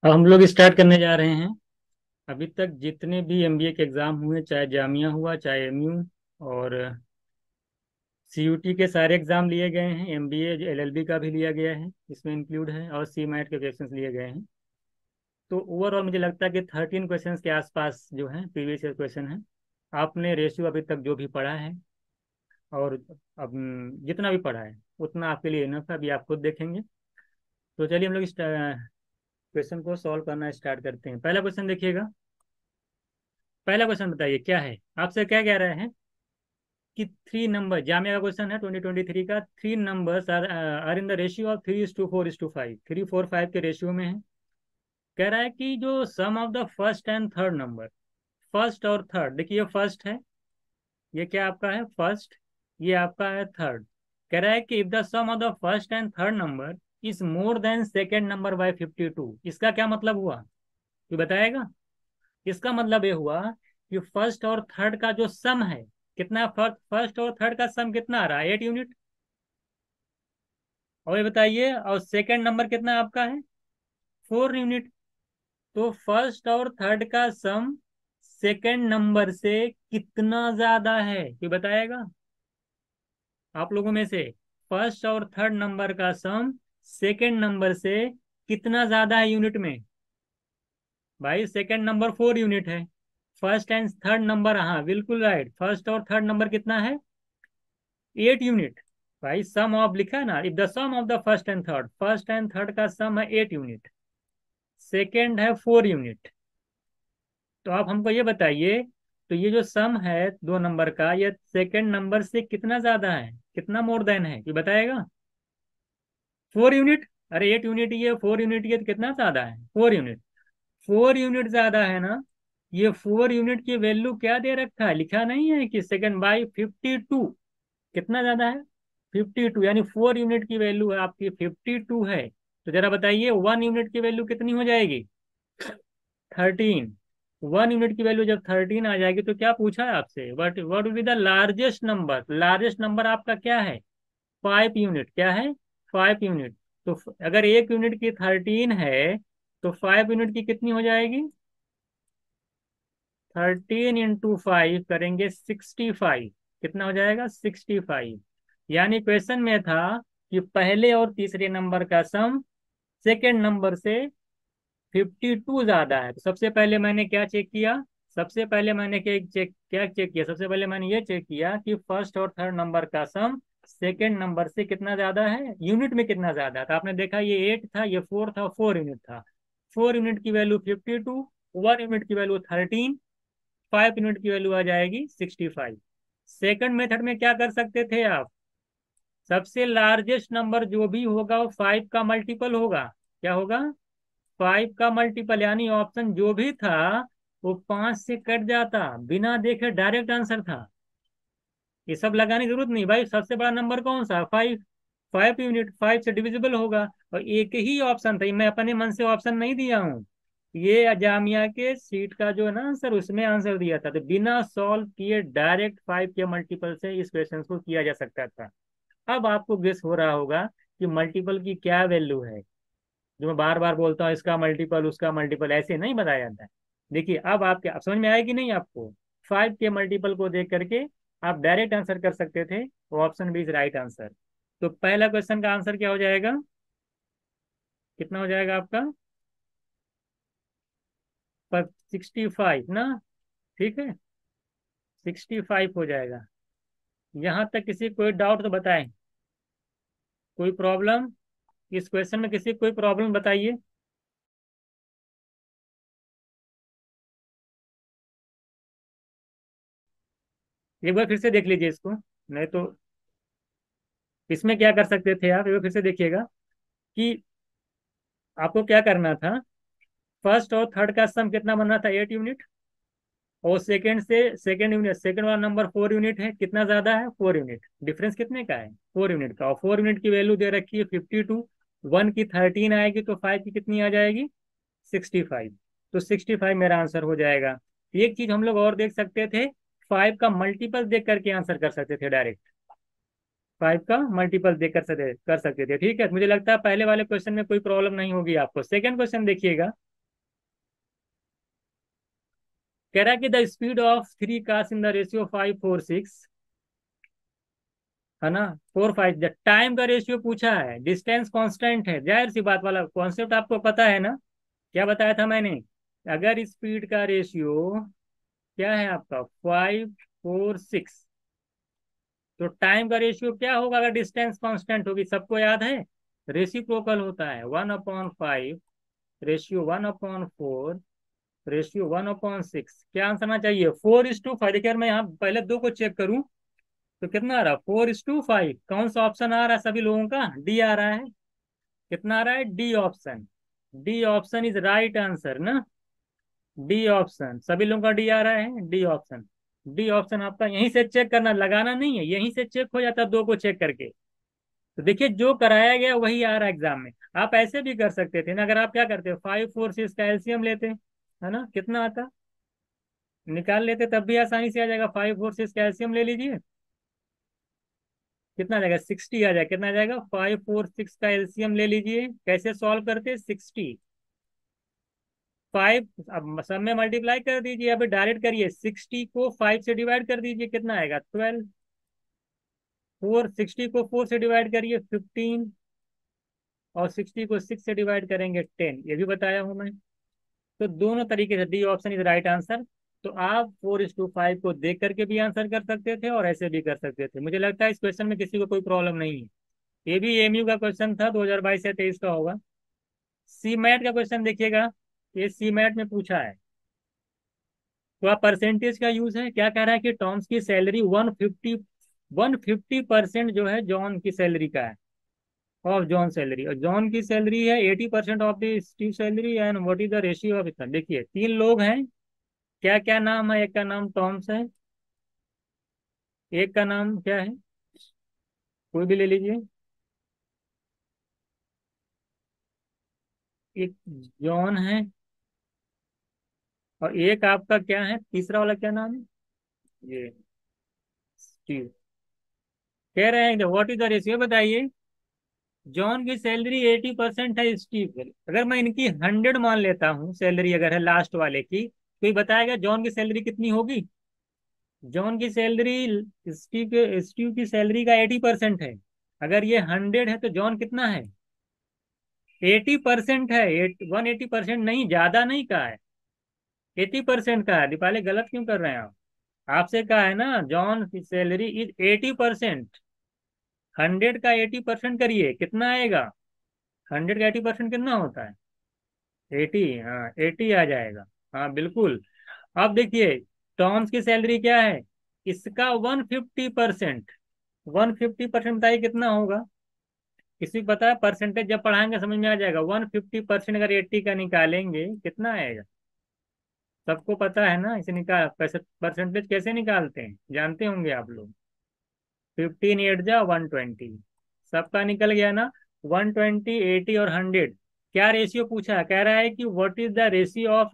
अब हम लोग स्टार्ट करने जा रहे हैं। अभी तक जितने भी एमबीए के एग्ज़ाम हुए, चाहे जामिया हुआ चाहे एमयू और सीयूटी के सारे एग्ज़ाम लिए गए हैं। एमबीए एलएलबी का भी लिया गया है, इसमें इंक्लूड है, और सी मैट के क्वेश्चंस लिए गए हैं। तो ओवरऑल मुझे लगता है कि 13 क्वेश्चंस के आसपास जो है प्रीवियस ईयर क्वेश्चन है। आपने रेशियो अभी तक जो भी पढ़ा है, और अब जितना भी पढ़ा है उतना आपके लिए इनफ है। अभी आप खुद देखेंगे। तो चलिए हम लोग इस क्वेश्चन को सॉल्व करना स्टार्ट करते हैं। पहला क्वेश्चन देखिएगा। पहला क्वेश्चन बताइए क्या है। आपसे क्या कह रहे हैं कि थ्री नंबर, जामिया का क्वेश्चन है 2023 का। Three numbers are in the ratio of 3:4:5। 3:4:5 के रेशियो में है। कह रहा है कि जो sum of the first and third number, first और थर्ड, देखिए ये फर्स्ट है, ये क्या आपका है फर्स्ट, ये आपका है थर्ड। कह रहा है कि if the sum of the first and third number is more than second number by 52। इसका क्या मतलब हुआ, ये बताएगा। इसका मतलब ये हुआ कि फर्स्ट और थर्ड का जो सम है, कितना, फर्स्ट फर्स्ट और थर्ड का सम कितना आ रहा है, 8 यूनिट। और ये बताइए, और सेकंड नंबर कितना आपका है, 4 यूनिट। तो फर्स्ट और थर्ड का सम सेकंड नंबर से कितना ज्यादा है, ये बताएगा। आप लोगों में से फर्स्ट और थर्ड नंबर का सम सेकंड नंबर से कितना ज्यादा है यूनिट में। भाई सेकंड नंबर 4 यूनिट है, फर्स्ट एंड थर्ड नंबर, हाँ बिल्कुल राइट, फर्स्ट और थर्ड नंबर कितना है, 8 यूनिट। भाई सम ऑफ लिखा है ना, if the sum of the first and third, first and third का सम है 8 यूनिट, सेकेंड है 4 यूनिट। तो आप हमको ये बताइए, तो ये जो सम है दो नंबर का, ये सेकेंड नंबर से कितना ज्यादा है, कितना मोर देन है, ये बताएगा। 4 यूनिट। अरे 8 यूनिट ये, 4 यूनिट ये, तो कितना ज्यादा है, 4 यूनिट। 4 यूनिट ज्यादा है ना। ये 4 यूनिट की वैल्यू क्या दे रखा है, लिखा नहीं है कि सेकेंड बाई 52। कितना ज्यादा है, 52, यानी 4 यूनिट की वैल्यू है आपकी 52 है। तो जरा बताइए 1 यूनिट की वैल्यू कितनी हो जाएगी, 13। 1 यूनिट की वैल्यू जब 13 आ जाएगी, तो क्या पूछा है आपसे, what will be the largest number. Largest number आपका क्या है, 5 यूनिट। क्या है, 5 यूनिट। तो अगर 1 यूनिट की 13 है, तो 5 यूनिट की कितनी हो जाएगी, 13 × 5 करेंगे 65। कितना हो जाएगा, 65। यानी क्वेश्चन में था कि पहले और तीसरे नंबर का सम सेकेंड नंबर से 52 ज्यादा है। तो सबसे पहले मैंने क्या चेक किया, सबसे पहले मैंने क्या चेक किया, सबसे पहले मैंने ये चेक किया कि फर्स्ट और थर्ड नंबर का सम सेकेंड नंबर से कितना ज्यादा है, यूनिट में कितना ज्यादा था। आपने देखा ये 8 था, ये 4 था, 4 यूनिट था। 4 यूनिट की वैल्यू 52, 1 यूनिट की वैल्यू 13, 5 यूनिट की वैल्यू आ जाएगी 65। सेकंड मेथड में क्या कर सकते थे आप, सबसे लार्जेस्ट नंबर जो भी होगा वो 5 का मल्टीपल होगा। क्या होगा, 5 का मल्टीपल, यानी ऑप्शन जो भी था वो 5 से कट जाता, बिना देखे डायरेक्ट आंसर था। ये सब लगाने की जरूरत नहीं भाई, सबसे बड़ा नंबर कौन सा, 5। 5 यूनिट 5 से डिविजिबल होगा। और एक ही ऑप्शन था, मैं अपने मन से ऑप्शन नहीं दिया हूँ, ये जामिया के सीट का जो है ना आंसर, उसमें आंसर दिया था। तो बिना सॉल्व किए डायरेक्ट 5 के मल्टीपल से इस क्वेश्चन को किया जा सकता था। अब आपको गेस हो रहा होगा कि मल्टीपल की क्या वैल्यू है। जो मैं बार बार बोलता हूँ, इसका मल्टीपल उसका मल्टीपल, ऐसे नहीं बताया जाता है। देखिए अब आपके, अब समझ में आएगी नहीं आपको, 5 के मल्टीपल को देख करके आप डायरेक्ट आंसर कर सकते थे। वो option B is right answer. तो पहला क्वेश्चन का आंसर क्या हो जाएगा, कितना हो जाएगा आपका, पर 65 ना, ठीक है, 65 हो जाएगा। यहाँ तक किसी कोई डाउट तो बताएं, कोई प्रॉब्लम इस क्वेश्चन में, किसी कोई प्रॉब्लम बताइए। एक बार फिर से देख लीजिए इसको, नहीं तो इसमें क्या कर सकते थे आप, एक बार फिर से देखिएगा कि आपको क्या करना था। फर्स्ट और थर्ड का सम कितना बन रहा था, 8 यूनिट। और सेकंड से, सेकंड यूनिट, सेकंड वाला नंबर 4 यूनिट है, कितना ज्यादा है, 4 यूनिट। डिफरेंस कितने का है, 4 यूनिट का। और 4 यूनिट की वैल्यू दे रखी है 52। 1 की 13 आएगी, तो 5 की कितनी आ जाएगी, 65। तो 65 मेरा आंसर हो जाएगा। एक चीज हम लोग और देख सकते थे, 5 का मल्टीपल देख करके आंसर कर सकते थे डायरेक्ट। 5 का मल्टीपल देख कर सकते थे, ठीक है। मुझे लगता है पहले वाले क्वेश्चन में कोई प्रॉब्लम नहीं होगी आपको। सेकंड क्वेश्चन देखिएगा। कह रहा है कि the speed of 3 cars in the ratio 5:4:6, है ना, 4:5। टाइम का रेशियो पूछा है, डिस्टेंस कांस्टेंट है, जाहिर सी बात वाला कॉन्सेप्ट आपको पता है ना। क्या बताया था मैंने? अगर स्पीड का रेशियो क्या है आपका 5:4:6, तो टाइम का रेशियो क्या होगा अगर डिस्टेंस कांस्टेंट होगी? सबको याद है, रेसिप्रोकल होता है, 1/5 रेशियो 1/4 रेशियो 1/6। क्या आंसर आना चाहिए? 4:5। देखिए मैं यहाँ पहले दो को चेक करूं तो कितना आ रहा है? 4:5। कौन सा ऑप्शन आ रहा है सभी लोगों का? डी आ रहा है। कितना आ रहा है? D option. D option is right answer ना। डी ऑप्शन सभी लोगों का डी आ रहा है, डी ऑप्शन। डी ऑप्शन आपका यहीं से चेक करना, लगाना नहीं है, यहीं से चेक हो जाता है दो को चेक करके। तो देखिए जो कराया गया वही आ रहा है एग्जाम में। आप ऐसे भी कर सकते थे ना, अगर आप क्या करते 5:4:6 का एलसीएम लेते, है ना, कितना आता निकाल लेते, तब भी आसानी से आ जाएगा। 5:4:6 का एलसीएम ले लीजिए, कितना आ जाएगा? 60 आ जाएगा। कितना आ जाएगा? 5:4:6 का एलसीएम ले लीजिए। कैसे सॉल्व करते? 60 5, अब सब में मल्टीप्लाई कर दीजिए, अभी डायरेक्ट करिए। 60 को 5 से डिवाइड कर दीजिए, कितना आएगा? 12। 60 को 4 से डिवाइड करिए, 15। और 60 को 6 से डिवाइड करेंगे, 10। ये भी बताया हूं मैं। तो दोनों तरीके से D option is right answer. तो आप 4:5 को देख करके भी आंसर कर सकते थे और ऐसे भी कर सकते थे। मुझे लगता है इस क्वेश्चन में किसी को कोई प्रॉब्लम नहीं है। ये भी एमयू का क्वेश्चन था, 2022 या 23 का होगा। सी मैट का क्वेश्चन देखिएगा, ये सी मैट में पूछा है। तो आप परसेंटेज का यूज है, क्या कह रहा है कि टॉम्स की सैलरी 150% जो है जॉन की सैलरी का है, ऑफ जॉन सैलरी। और जॉन की सैलरी है 80% of the Steve salary, and what is the ratio of इतना। देखिए तीन लोग हैं, क्या क्या नाम है? एक का नाम टॉम्स है, एक का नाम क्या है, कोई भी ले लीजिए, एक जॉन है, और एक आपका क्या है, तीसरा वाला क्या नाम है? ये स्टीव। कह रहे हैं व्हाट इज द रेशियो, बताइए। जॉन की सैलरी 80% है स्टीव की। अगर मैं इनकी 100 मान लेता हूँ सैलरी, अगर है लास्ट वाले की, तो ये बताएगा जॉन की सैलरी कितनी होगी? जॉन की सैलरी स्टीव की सैलरी का 80% है। अगर ये 100 है तो जॉन कितना है? 80% है। 180% नहीं, ज्यादा नहीं कहा है, 80% का है। दीपाली गलत क्यों कर रहे हैं आप? आपसे कहा है ना जॉन की सैलरी इज 80%। 100 का 80% करिए, कितना आएगा? 100 का 80% कितना होता है? 80। हाँ 80 आ जाएगा। हाँ बिल्कुल। अब देखिए टॉम्स की सैलरी क्या है, इसका 150%। 150% बताइए कितना होगा? किसी को पता है? परसेंटेज जब पढ़ाएंगे समझ में आ जाएगा। 150% अगर 80 का निकालेंगे कितना आएगा? सबको पता है ना, इसे निकाल पैसे परसेंटेज कैसे निकालते हैं जानते होंगे आप लोग। 15 8 जा 120। सबका निकल गया ना। 120, 80 और 100 क्या रेशियो पूछा है? कह रहा है कि what is the ratio of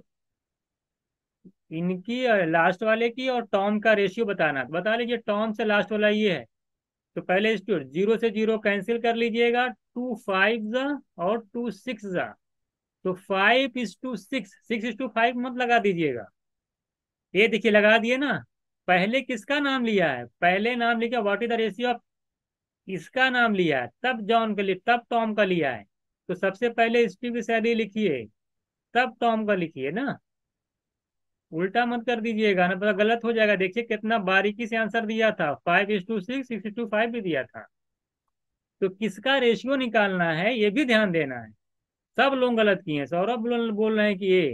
इनकी लास्ट वाले की और टॉम का रेशियो बताना। तो बता लीजिए टॉम से लास्ट वाला ये है, तो पहले इसको जीरो से जीरो कैंसिल कर लीजिएगा। 2 5 जा और 2 6 जा, तो 5:6, 6:5 मत लगा दीजिएगा। ये देखिए लगा दिए ना। पहले किसका नाम लिया है? पहले नाम लिखा what is the ratio of, इसका नाम लिया है, तब जॉन का लिया, तब टॉम का लिया है। तो सबसे पहले स्टीव की सैलरी लिखिए, तब टॉम का लिखिए ना। उल्टा मत कर दीजिएगा ना, पता गलत हो जाएगा। देखिए कितना बारीकी से आंसर दिया था, 5:6, 6:5 भी दिया था। तो किसका रेशियो निकालना है ये भी ध्यान देना है। सब लोग गलत किए हैं, सौरभ बोल रहे हैं कि ये,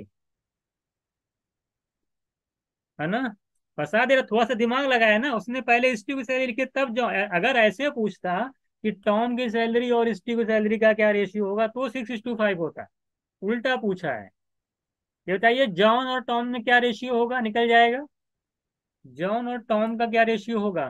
है ना, फंसा दे रहा। थोड़ा सा दिमाग लगाया ना उसने, पहले स्टीव की सैलरी लिखी तब जो। अगर ऐसे पूछता कि टॉम की सैलरी और स्टीव की सैलरी का क्या रेशियो होगा, तो 6:5 होता। उल्टा पूछा है। ये बताइए जॉन और टॉम में क्या रेशियो होगा, निकल जाएगा। जॉन और टॉम का क्या रेशियो होगा?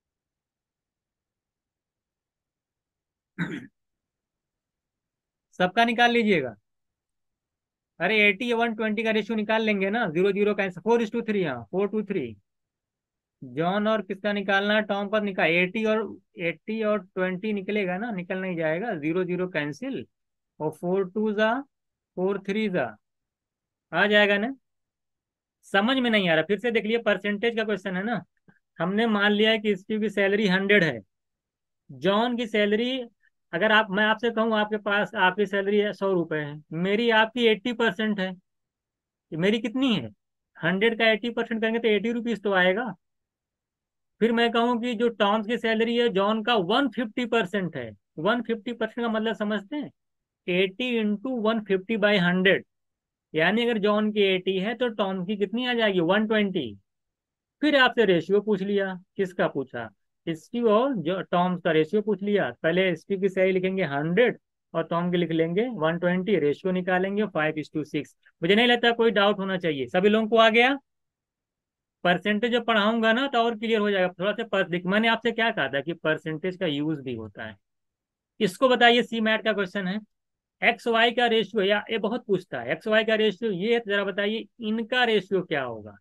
सबका निकाल लीजिएगा। अरे 80 या 120 का रेशियो निकाल लेंगे ना, 0 0 का 4:3। हाँ 4:3। जॉन और किसका निकालना है? टॉम का निकाल। 80 और 20 निकलेगा ना, निकल नहीं जाएगा, 0 0 कैंसिल। और 4 2 जा, 4 3 जा, आ जाएगा ना। समझ में नहीं आ रहा, फिर से देख लिए, परसेंटेज का क्वेश्चन है ना। हमने मान लिया है कि स्टीव की सैलरी 100 है, जॉन की सैलरी, अगर आप, मैं आपसे कहूँ आपके पास आपकी सैलरी 100 रुपये है, मेरी आपकी 80% है, मेरी कितनी है, 100 का 80% करेंगे तो 80 रुपीज तो आएगा। फिर मैं कहूँ कि जो टॉम्स की सैलरी है, जॉन का 150% है, 150% का मतलब समझते हैं, 80 × 150/100, यानी अगर जॉन की 80 है तो टॉम की कितनी आ जाएगी, 120। फिर आपसे रेशियो पूछ लिया, किसका पूछा, स्टीव और जो टॉम्स का रेशियो पूछ लिया। पहले स्टीव की सही लिखेंगे 100 और टॉम की लिख लेंगे 120, रेशियो निकालेंगे 5:6। मुझे नहीं लगता कोई डाउट होना चाहिए, सभी लोगों को आ गया। परसेंटेज जब पढ़ाऊंगा ना तो और क्लियर हो जाएगा थोड़ा सा। मैंने आपसे क्या कहा था कि परसेंटेज का यूज भी होता है। इसको बताइए, सी मैट का क्वेश्चन है, एक्स वाई का रेशियो, या ये बहुत पूछता है, एक्स वाई का रेशियो ये है, तो जरा बताइए इनका रेशियो क्या होगा।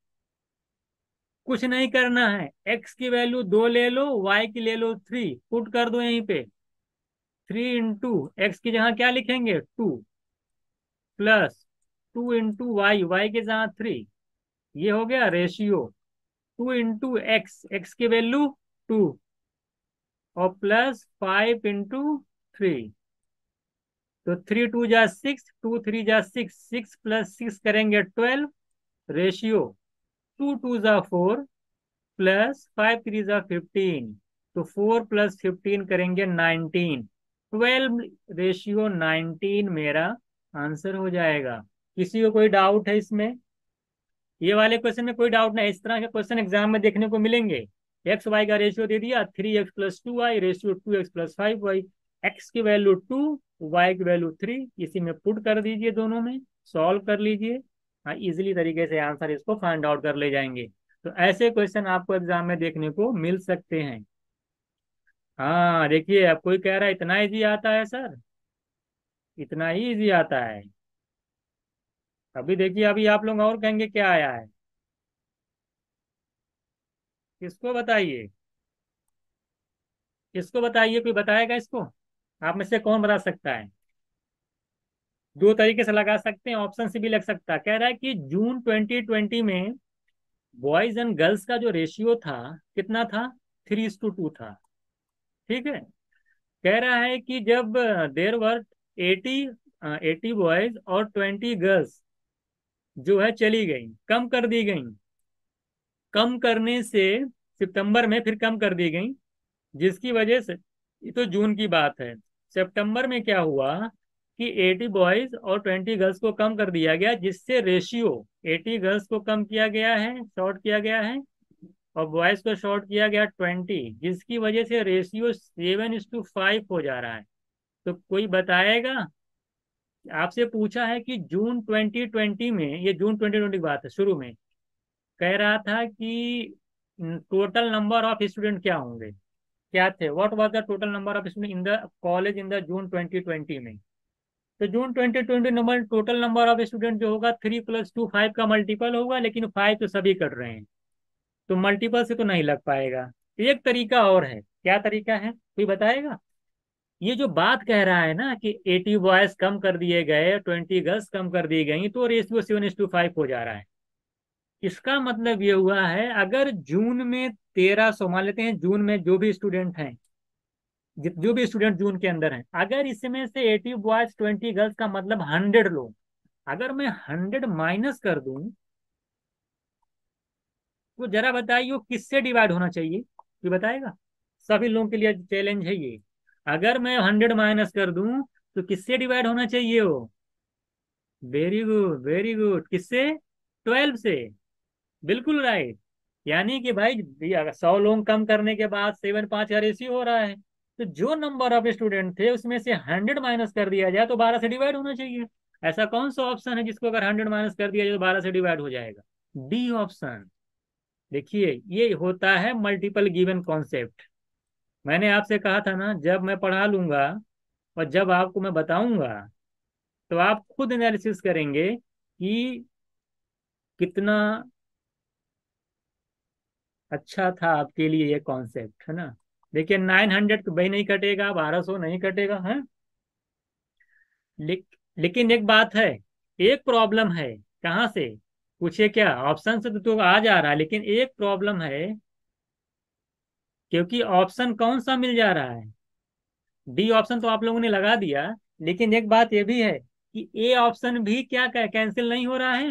कुछ नहीं करना है, एक्स की वैल्यू 2 ले लो, वाई की ले लो 3, पुट कर दो यहीं पे। 3 × एक्स की जगह क्या लिखेंगे, 2, प्लस 2 × वाई, वाई के जगह 3, ये हो गया रेशियो। 2 × एक्स, एक्स की वैल्यू 2, और प्लस 5 × 3, तो 3 × 2 = 6, 2 × 3 = 6, 6 + 6 करेंगे 12, रेशियो 2 × 2 = 4, प्लस 5 × 3 = 15, तो 4 + 15 करेंगे 19, 12 रेशियो 19 मेरा आंसर हो जाएगा। किसी को कोई डाउट है इसमें, ये वाले क्वेश्चन में कोई डाउट नहीं, इस तरह के क्वेश्चन एग्जाम में देखने को मिलेंगे। एक्स वाई का रेशियो दे दिया, 3x + 2y, ratio 2x + 5y, X की वैल्यू 2, वाई की वैल्यू 3, इसी में पुट कर दीजिए, दोनों में सॉल्व कर लीजिए। हाँ, इजिली तरीके से आंसर इसको फाइंड आउट कर ले जाएंगे। तो ऐसे क्वेश्चन आपको एग्जाम में देखने को मिल सकते हैं। हाँ देखिए, अब कोई कह रहा है इतना इजी आता है सर, इतना ही इजी आता है। अभी देखिए, अभी आप लोग और कहेंगे क्या आया है, किसको बताइए, किसको बताइए, कोई बताएगा इसको, आप में से कौन बता सकता है। दो तरीके से लगा सकते हैं, ऑप्शन से भी लग सकता है। कह रहा है कि जून 2020 में बॉयज एंड गर्ल्स का जो रेशियो था कितना था, 3:2 था। ठीक है, कह रहा है कि जब देर वर 80 80 बॉयज और 20 गर्ल्स जो है चली गई, कम कर दी गई, कम करने से सितंबर में फिर कम कर दी गई, जिसकी वजह से, ये तो जून की बात है, सितंबर में क्या हुआ कि 80 बॉयज और 20 गर्ल्स को कम कर दिया गया, जिससे रेशियो 80 गर्ल्स को कम किया गया है, शॉर्ट किया गया है, और बॉयज को शॉर्ट किया गया 20, जिसकी वजह से रेशियो 7:5 हो जा रहा है। तो कोई बताएगा, आपसे पूछा है कि जून 2020 में, ये जून 2020 की बात है, शुरू में कह रहा था कि टोटल नंबर ऑफ स्टूडेंट क्या होंगे, क्या थे, what was the total number of student in the college in the June 2020 में। तो June 2020 number, total number of student जो होगा 3 + 2 5 का मल्टीपल होगा, लेकिन 5 तो सभी कर रहे हैं, तो मल्टीपल से तो नहीं लग पाएगा। एक तरीका और है, क्या तरीका है कोई बताएगा। ये जो बात कह रहा है ना कि 80 बॉयज कम कर दिए गए, 20 गर्ल्स कम कर दी गई, तो रेशियो 7:5 हो जा रहा है। इसका मतलब ये हुआ है, अगर जून में 1300 मान लेते हैं, जून में जो भी स्टूडेंट हैं, जो भी स्टूडेंट जून के अंदर हैं, अगर इसमें से 80 बॉयज 20 गर्ल्स का मतलब 100 लोग, अगर मैं 100 माइनस कर दूं, तो जरा बताइए वो किससे डिवाइड होना चाहिए, ये बताएगा। सभी लोगों के लिए चैलेंज है ये, अगर मैं 100 माइनस कर दूं तो किससे डिवाइड होना चाहिए वो। वेरी गुड, वेरी गुड, किससे, 12 से, बिल्कुल राइट। यानी कि भाई, 100 लोग कम करने के बाद 7:5 का रेशियो हो रहा है, तो जो नंबर ऑफ स्टूडेंट थे उसमें से 100 माइनस कर दिया जाए तो 12 से डिवाइड होना चाहिए। ऐसा कौन सा ऑप्शन है जिसको अगर 100 माइनस कर दिया जाए तो 12 से डिवाइड हो जाएगा, डी ऑप्शन। देखिए, ये होता है मल्टीपल गिवन कॉन्सेप्ट। मैंने आपसे कहा था ना, जब मैं पढ़ा लूंगा और जब आपको मैं बताऊंगा, तो आप खुद एनालिसिस करेंगे कि कितना अच्छा था आपके लिए ये कॉन्सेप्ट, है ना। देखिए, 900 तो भाई नहीं कटेगा, 1200 नहीं कटेगा, है। ले, लेकिन एक बात है, एक प्रॉब्लम है, कहाँ से, पूछिए क्या, ऑप्शन से तो आ जा रहा है, लेकिन एक प्रॉब्लम है, क्योंकि ऑप्शन कौन सा मिल जा रहा है, डी ऑप्शन तो आप लोगों ने लगा दिया, लेकिन एक बात ये भी है कि ए ऑप्शन भी क्या कैंसिल नहीं हो रहा है।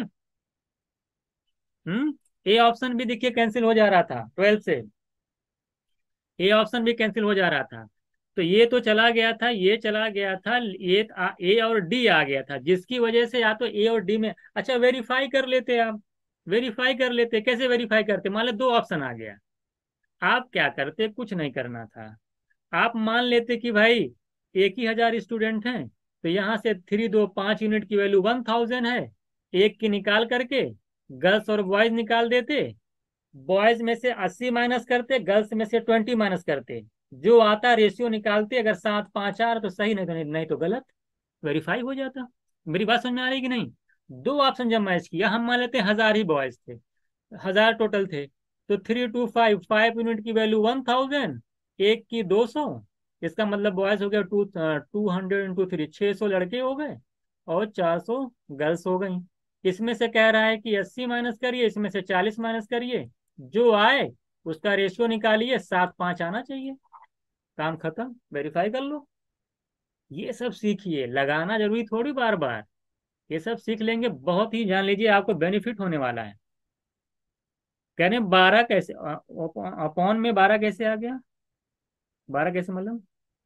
ए ऑप्शन भी देखिए कैंसिल हो जा रहा था 12 से, ए ऑप्शन भी कैंसिल हो जा रहा था। तो ये तो चला गया था, ये चला गया था, ये ए और डी आ गया था, जिसकी वजह से या तो ए और डी में, अच्छा वेरीफाई कर लेते आप, वेरीफाई कर लेते, कैसे वेरीफाई करते, मान लो दो ऑप्शन आ गया, आप क्या करते, कुछ नहीं करना था, आप मान लेते कि भाई एक ही 1000 स्टूडेंट हैं, तो यहाँ से 3 2 5 यूनिट की वैल्यू 1000 है, एक की निकाल करके गर्ल्स और बॉयज निकाल देते, बॉयज में से 80 माइनस करते, गर्ल्स में से 20 माइनस करते, जो आता रेशियो निकालते, अगर 7 5 आ रहा तो सही, नहीं तो नहीं तो गलत, वेरीफाई हो जाता। मेरी बात समझ में आ रही कि नहीं। दो ऑप्शन जब मैच किया, हम मान लेते हैं 1000 ही बॉयज थे, 1000 टोटल थे, तो 3 2 5 5 यूनिट की वैल्यू 1000, एक की 200, इसका मतलब बॉयज हो गया 200 × 3, 600 लड़के हो गए और 400 गर्ल्स हो गई। इसमें से कह रहा है कि 80 माइनस करिए, इसमें से 40 माइनस करिए, जो आए उसका रेशियो निकालिए, 7 5 आना चाहिए, काम खत्म, वेरीफाई कर लो। ये सब सीखिए, लगाना जरूरी थोड़ी बार बार, ये सब सीख लेंगे, बहुत ही जान लीजिए आपको बेनिफिट होने वाला है। कह रहे हैं 12 कैसे, अपॉन में 12 कैसे आ गया, 12 कैसे मतलब,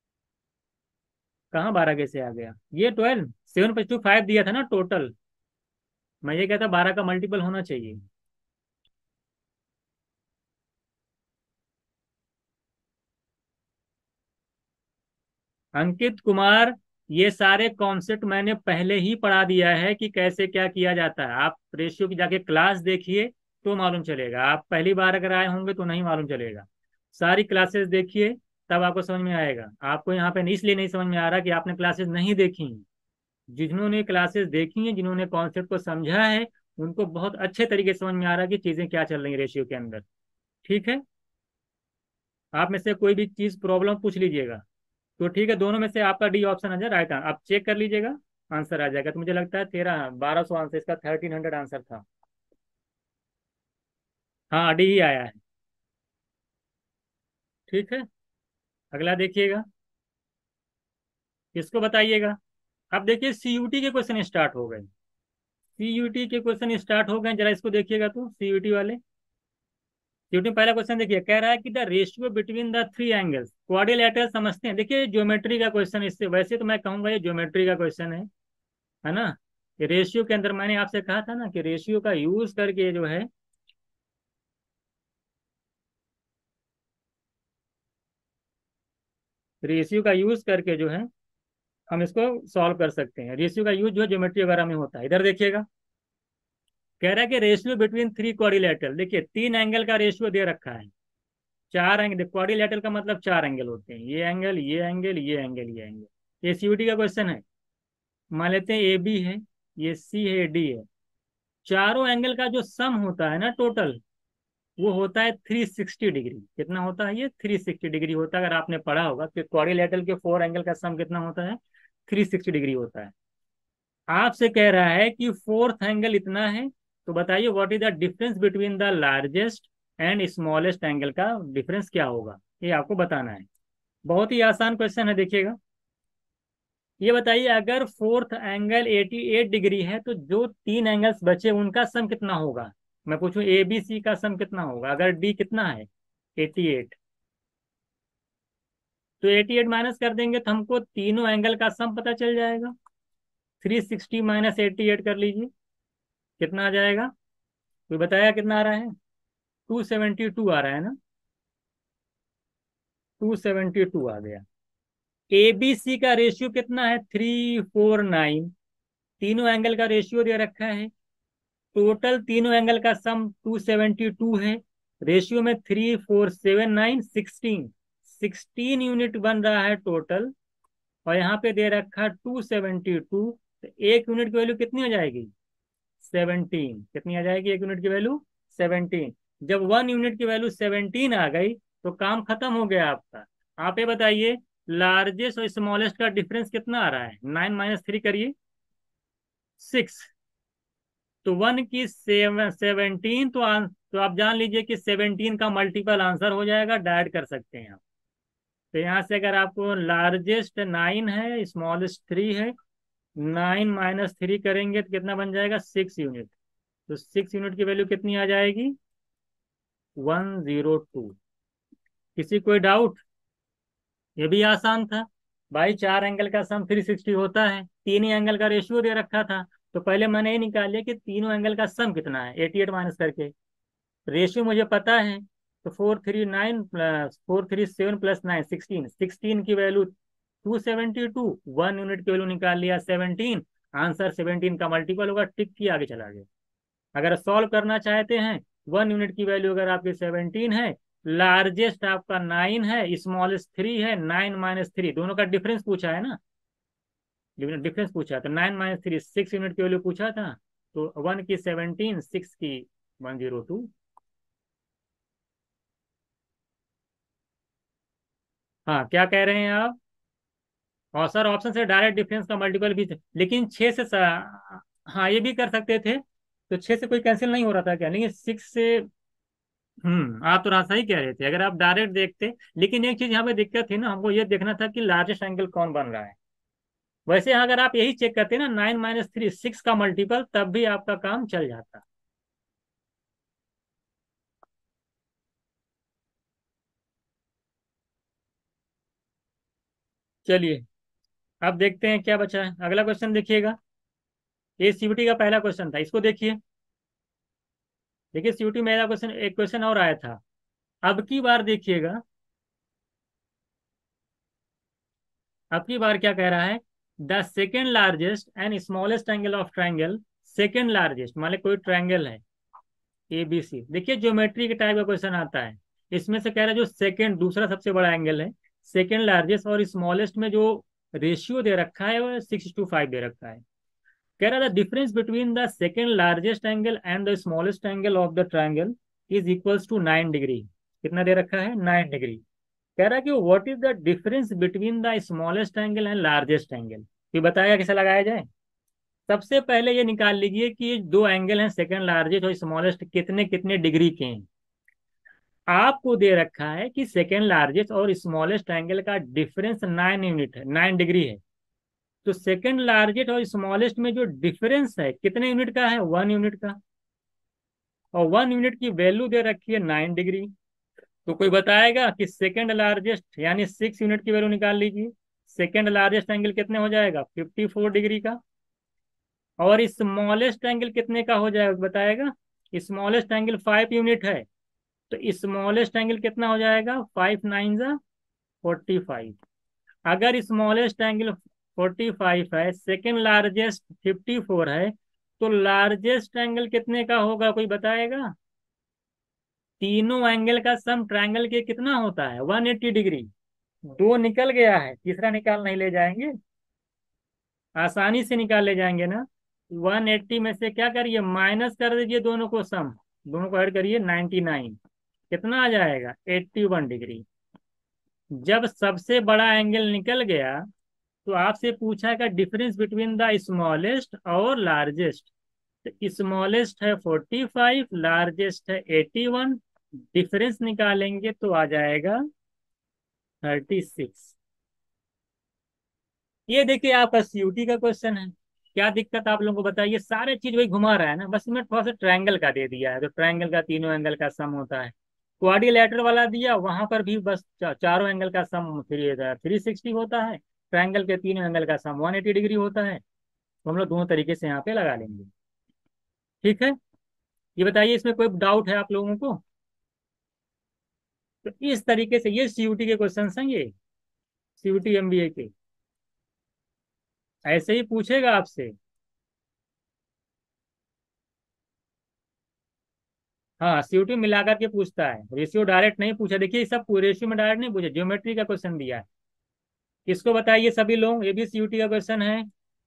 कहाँ 12 कैसे आ गया, ये 12, 7 + 2 5 दिया था ना टोटल, मैं ये कहता 12 का मल्टीपल होना चाहिए। अंकित कुमार, ये सारे कॉन्सेप्ट मैंने पहले ही पढ़ा दिया है कि कैसे क्या किया जाता है, आप रेशियो की जाके क्लास देखिए तो मालूम चलेगा, आप पहली बार अगर आए होंगे तो नहीं मालूम चलेगा, सारी क्लासेस देखिए तब आपको समझ में आएगा। आपको यहाँ पे इसलिए नहीं समझ में आ रहा कि आपने क्लासेस नहीं देखी हैं, जिन्होंने क्लासेस देखी हैं, जिन्होंने कॉन्सेप्ट को समझा है, उनको बहुत अच्छे तरीके से समझ में आ रहा है कि चीज़ें क्या चल रही हैं रेशियो के अंदर। ठीक है, आप में से कोई भी चीज़ प्रॉब्लम पूछ लीजिएगा। तो ठीक है, दोनों में से आपका डी ऑप्शन आ जाए राइट, आप चेक कर लीजिएगा, आंसर आ जाएगा। तो मुझे लगता है 1200 आंसर, इसका 1300 आंसर था। हाँ डी ही आया है। ठीक है, अगला देखिएगा, इसको बताइएगा। अब देखिए सीयूटी के क्वेश्चन स्टार्ट हो गए, सीयूटी के क्वेश्चन स्टार्ट हो गए, जरा इसको देखिएगा, तो सीयूटी वाले, सीयूटी में पहला क्वेश्चन देखिए, कह रहा है कि the ratio between the three angles, quadrilateral समझते हैं, देखिए ज्योमेट्री का क्वेश्चन, इससे वैसे तो मैं कहूंगा ये ज्योमेट्री का क्वेश्चन है ना। ये रेशियो के अंदर मैंने आपसे कहा था ना कि रेशियो का यूज करके जो है, रेशियो का यूज करके जो है हम इसको सॉल्व कर सकते हैं, रेशियो का यूज जो है ज्योमेट्री वगैरह में होता है। इधर देखिएगा, कह रहा है कि रेशियो बिटवीन थ्री क्वाड्रिलेटरल, देखिए 3 एंगल का रेशियो दे रखा है, 4 एंगल, क्वाड्रिलेटरल का मतलब 4 एंगल होते हैं, ये एंगल, ये एंगल, ये एंगल, ये एंगल, ये सीयूटी का क्वेश्चन है। मान लेते हैं ए बी है, ये सी है, डी है, चारों एंगल का जो सम होता है ना टोटल, वो होता है 360 डिग्री। कितना होता है ये, 360 डिग्री होता है, अगर आपने पढ़ा होगा कि क्वाड्रिलेटरल के 4 एंगल का सम कितना होता है, 360 डिग्री होता है। आपसे कह रहा है कि फोर्थ एंगल इतना है, तो बताइए what is the difference between the largest and smallest angle का डिफरेंस क्या होगा, ये आपको बताना है। बहुत ही आसान क्वेश्चन है, देखिएगा। ये बताइए अगर फोर्थ एंगल 88 डिग्री है, तो जो 3 एंगल्स बचे उनका सम कितना होगा, मैं पूछूं ए बी सी का सम कितना होगा, अगर डी कितना है 88, तो 88 माइनस कर देंगे तो हमको तीनों एंगल का सम पता चल जाएगा। 360 माइनस 88 कर लीजिए, कितना आ जाएगा, कोई बताया कितना आ रहा है, 272 आ रहा है ना, 272 आ गया। ए बी सी का रेशियो कितना है, 349, तीनों एंगल का रेशियो दे रखा है, टोटल तीनों एंगल का सम 272 है, रेशियो में 3479, 16 यूनिट बन रहा है टोटल, और यहाँ पे दे रखा 272, तो एक यूनिट की वैल्यू कितनी हो जाएगी, 17, कितनी आ जाएगी एक यूनिट की वैल्यू, 17। जब 1 यूनिट की वैल्यू 17 आ गई तो काम खत्म हो गया आपका। आप ये बताइए लार्जेस्ट और स्मॉलेस्ट का डिफरेंस कितना आ रहा है, 9 - 3 करिए, 6, तो 1 की 17, तो आप जान लीजिए कि 17 का मल्टीपल आंसर हो जाएगा, डायरेक्ट कर सकते हैं आप। तो यहाँ से अगर आपको लार्जेस्ट 9 है, स्मॉलेस्ट 3 है, 9 - 3 करेंगे तो कितना बन जाएगा, 6 यूनिट। तो 6 यूनिट की वैल्यू कितनी आ जाएगी, 102। किसी कोई डाउट? ये भी आसान था भाई, 4 एंगल का सम 360 होता है, तीन ही एंगल का रेशियो दे रखा था। तो पहले मैंने ये निकाल लिया कि तीनों एंगल का सम कितना है, 88 माइनस करके। रेशियो मुझे पता है, तो 439 प्लस 437 प्लस 9 16, 16 की वैल्यू 272, 1 यूनिट की वैल्यू निकाल लिया 17। आंसर 17 का मल्टीपल होगा, टिक की आगे चला गया। अगर सॉल्व करना चाहते हैं, 1 यूनिट की वैल्यू अगर आपकी 17 है, लार्जेस्ट आपका 9 है, स्मॉलेस्ट 3 है, 9 - 3 दोनों का डिफरेंस पूछा है ना, डिफरेंस पूछा, तो 9 - 3 6 यूनिट की वैल्यू पूछा था। तो 1 की 17, 6 की 102। हाँ, क्या कह रहे हैं आप? और सर ऑप्शन से डायरेक्ट डिफरेंस का मल्टीपल भी थे, लेकिन 6 से हाँ ये भी कर सकते थे। तो 6 से कोई कैंसिल नहीं हो रहा था क्या, लेकिन 6 से। आप तो रास्ता ही कह रहे थे अगर आप डायरेक्ट देखते। लेकिन एक चीज यहाँ पे दिक्कत थी ना, हमको ये देखना था कि लार्जेस्ट एंगल कौन बन रहा है। वैसे अगर आप यही चेक करते ना, 9 - 3 6 का मल्टीपल, तब भी आपका काम चल जाता। चलिए, अब देखते हैं क्या बचा है। अगला क्वेश्चन देखिएगा। ये सीयूटी का पहला क्वेश्चन था, इसको देखिए। देखिए सीयूटी में मेरा क्वेश्चन, एक क्वेश्चन और आया था। अब की बार देखिएगा, अब की बार क्या कह रहा है, the second largest and smallest angle of triangle. Second largest मान ली कोई ट्राइंगल है ए बी सी, देखिए ज्योमेट्री के टाइप का क्वेश्चन आता है। इसमें से कह रहा है जो सेकेंड दूसरा सबसे बड़ा एंगल है, सेकेंड लार्जेस्ट, और स्मॉलेस्ट में जो रेशियो दे रखा है वो 6:5 दे रखा है। कह रहा the difference between the second largest angle and the smallest angle of the triangle is equals to 9 degree. कितना दे रखा है, 9 डिग्री। कह रहा है कि what is the difference between the smallest angle and largest angle. ये बताएगा कैसे लगाया जाए। सबसे पहले ये निकाल लीजिए कि ये दो एंगल हैं, सेकंड लार्जेस्ट और स्मॉलेस्ट, कितने कितने डिग्री के हैं। आपको दे रखा है कि सेकंड लार्जेस्ट और स्मॉलेस्ट एंगल का डिफरेंस 9 यूनिट है, 9 डिग्री है। तो सेकंड लार्जेस्ट और स्मॉलेस्ट में जो डिफरेंस है कितने यूनिट का है, 1 यूनिट का। और 1 यूनिट की वैल्यू दे रखी है 9 डिग्री। तो कोई बताएगा कि सेकंड लार्जेस्ट यानी 6 यूनिट की वैल्यू निकाल लीजिए। सेकंड लार्जेस्ट एंगल कितने हो जाएगा, 54 डिग्री का। और स्मॉलेस्ट एंगल कितने का हो जाएगा बताएगा। स्मॉलेस्ट एंगल 5 यूनिट है, तो स्मॉलेस्ट एंगल कितना हो जाएगा, 5 9 जा 45। अगर स्मॉलेस्ट एंगल 45 है, सेकेंड लार्जेस्ट 54 है, तो लार्जेस्ट एंगल कितने का होगा, कोई बताएगा। तीनों एंगल का सम ट्रायंगल के कितना होता है, 180 डिग्री। दो निकल गया है, तीसरा निकाल नहीं ले जाएंगे, आसानी से निकाल ले जाएंगे ना। 180 में से क्या करिए, माइनस कर दीजिए दोनों को सम, दोनों को ऐड करिए 99। कितना आ जाएगा, 81 डिग्री। जब सबसे बड़ा एंगल निकल गया, तो आपसे पूछा का डिफरेंस बिटवीन द स्मॉलेस्ट और लार्जेस्ट। तो स्मॉलेस्ट है 45, लार्जेस्ट है 81। डिफरेंस निकालेंगे तो आ जाएगा 36। ये देखिए आपका सीयूटी का क्वेश्चन है। क्या दिक्कत आप लोगों को बताइए, सारे चीज वही घुमा रहा है ना, बस इसमें थोड़ा सा ट्रायंगल का दे दिया है, तो ट्रायंगल का तीनों एंगल का सम होता है। क्वाड्रिलेटरल वाला दिया, वहां पर भी बस चारों एंगल का सम 360 होता है। ट्रायंगल के तीनों एंगल का सम 180 डिग्री होता है। तो हम लोग दोनों तरीके से यहाँ पे लगा लेंगे। ठीक है, ये बताइए इसमें कोई डाउट है आप लोगों को। तो इस तरीके से ये सीयूटी के क्वेश्चन हैं, ये सीयूटी एमबीए के ऐसे ही पूछेगा आपसे। हाँ, सीयूटी मिला करके पूछता है, रेशियो डायरेक्ट नहीं पूछा। देखिए सब रेशियो में डायरेक्ट नहीं पूछा, ज्योमेट्री का क्वेश्चन दिया है। किसको बताइए सभी लोग, ये भी सीयूटी का क्वेश्चन है।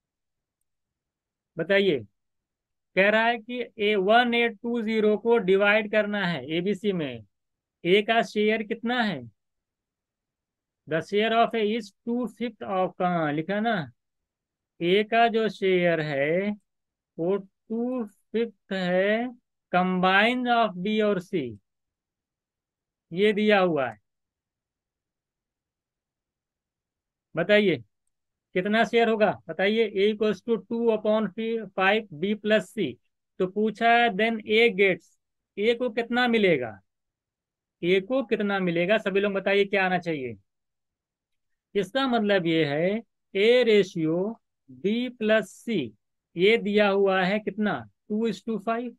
बताइए। कह रहा है कि A1820 को डिवाइड करना है एबीसी में। ए का शेयर कितना है, the share of A is 2/5 of, कहाँ लिखा ना, ए का जो शेयर है वो 2/5 है कंबाइन ऑफ बी और सी, ये दिया हुआ है। बताइए कितना शेयर होगा, बताइए। A = 2/5 B + C। तो पूछा है देन ए गेट्स, ए को कितना मिलेगा, ए को कितना मिलेगा, सभी लोग बताइए क्या आना चाहिए। इसका मतलब ये है A/B + C, ये दिया हुआ है कितना, 2:5।